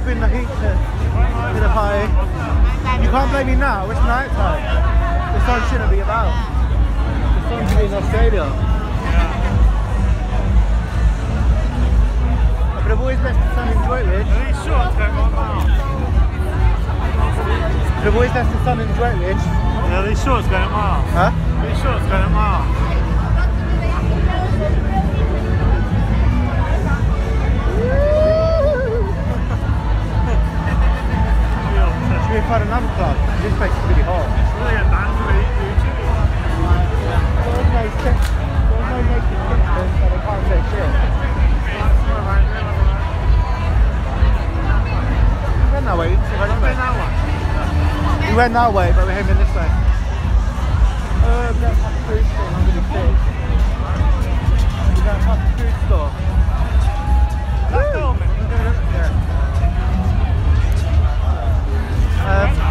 in the heat to the party. You can't blame me now, it's night time. The sun shouldn't be about. The sun should be in Australia. But I've always left the sun in Droitwich. Are these shorts going on now? But I've always left the sun in Droitwich. Yeah, these shorts going on. Huh? These shorts going on. Should we find another club? This place is really hot. It's really a band for YouTube. There's no naked pictures, so they can't say shit. We went that way, we went that way. We went that way, but we're heading this way. That's a food store, I'm really sick. That's a food store. That's filming. Yeah.